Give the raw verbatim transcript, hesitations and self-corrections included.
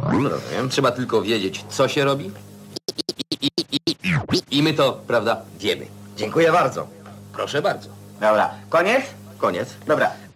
Rozumiem. Trzeba tylko wiedzieć, co się robi. I, i, i, i, I my to, prawda, wiemy. Dziękuję bardzo. Proszę bardzo. Dobra, koniec? Koniec. Dobra,